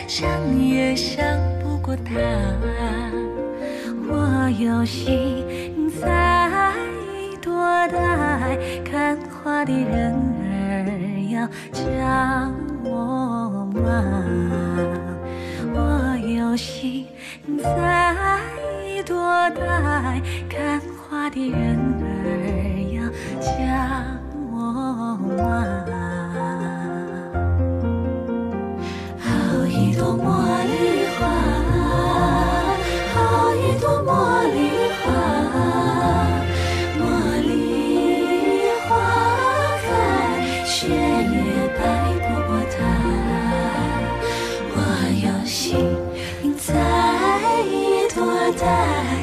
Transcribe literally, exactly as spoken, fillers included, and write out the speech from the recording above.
想也想不过他。我有心在多待，看花的人儿要将我骂。我有心在多待，看花的人儿要将我骂。好一朵茉莉花，好一朵茉莉花，茉莉花开，雪也白不过它。我有心在多待，